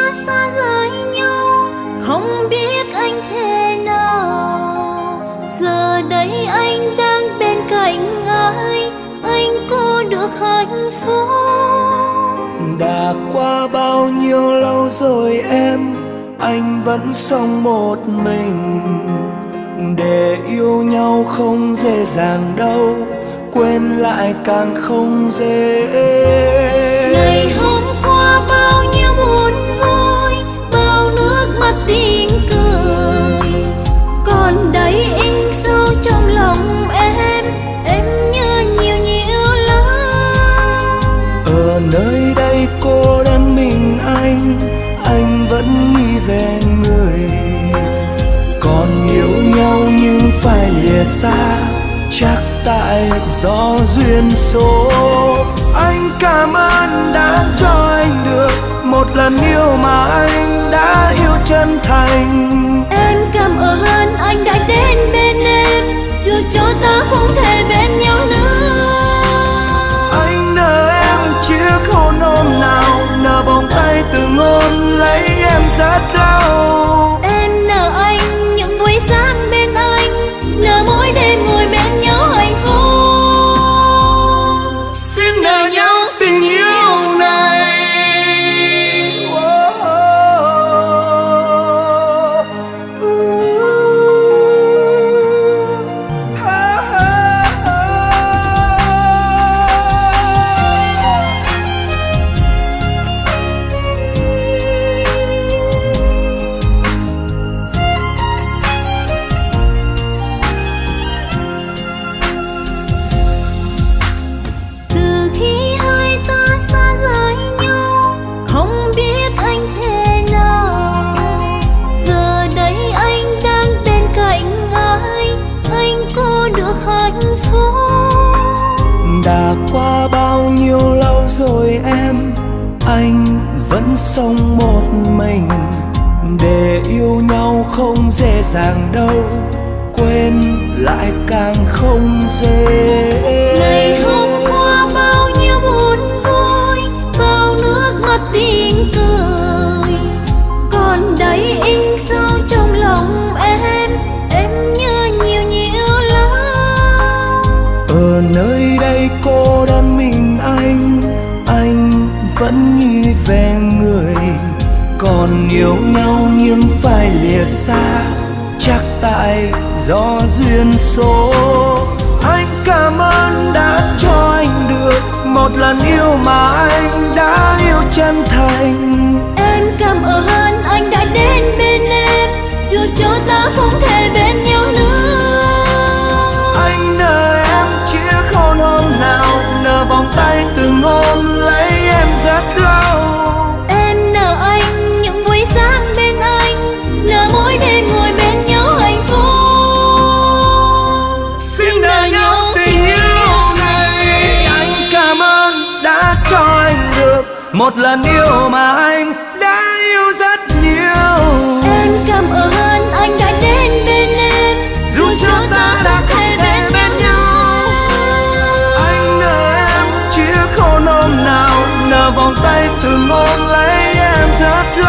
xa rời nhau, không biết anh thế nào. Giờ đây anh đang bên cạnh ai, anh có được hạnh phúc? Đã qua bao nhiêu lâu rồi em, anh vẫn sống một mình. Để yêu nhau không dễ dàng đâu, quên lại càng không dễ. Ngày hôm qua bao nhiêu buồn vui, bao nước mắt tiếng cười, còn đây in sâu trong lòng em nhớ nhiều lắm. Ở nơi đây cô đơn mình anh vẫn nghĩ về người. Còn yêu nhau nhưng phải lìa xa, chắc tại do duyên số. Anh cảm ơn đã cho anh được một lần yêu mà anh đã yêu chân thành. Em cảm ơn anh đã đến bên em, dù cho ta không thể bên nhau nữa. Anh nợ em chiếc hôn hôm nào, nợ vòng tay từng ôm lấy em rất lâu. Em nợ anh những buổi sáng bên anh, nợ mỗi đêm ngồi bên nhau hạnh phúc. Xin nợ nhau tình yêu này. Từ khi hai ta xa rời nhau, không biết anh thế nào. Giờ đây anh đang bên cạnh ai, anh có được hạnh phúc? Đã qua bao nhiêu lâu rồi em, anh vẫn sống một mình. Để yêu nhau không dễ dàng đâu, quên lại càng không dễ. Ngày hôm qua bao nhiêu buồn vui, bao nước mắt tiếng cười, còn đây in sâu trong lòng em nhớ nhiều lắm. Ở nơi đây cô đơn mình anh vẫn nghĩ về người. Còn yêu nhau nhưng phải lìa xa, chắc tại do duyên số. Anh cảm ơn đã cho anh được một lần yêu mà anh đã yêu chân thành. Em cảm ơn anh đã đến bên em, dù cho ta không thể bên nhau nữa. Anh nợ em chiếc hôn hôm nào, nợ vòng tay từng ôm lấy em rất lâu. Em nợ anh những buổi sáng bên anh, nợ mỗi đêm ngồi bên nhau hạnh phúc. Xin nợ nhau tình yêu này. Anh cảm ơn đã cho anh được một lần yêu mà anh đã yêu rất nhiều. Em cảm ơn anh đã đến bên em, dù cho ta đã không thể bên nhau. Anh nợ em chiếc hôn hôm nào, nợ vòng tay từng ôm lấy em rất lâu.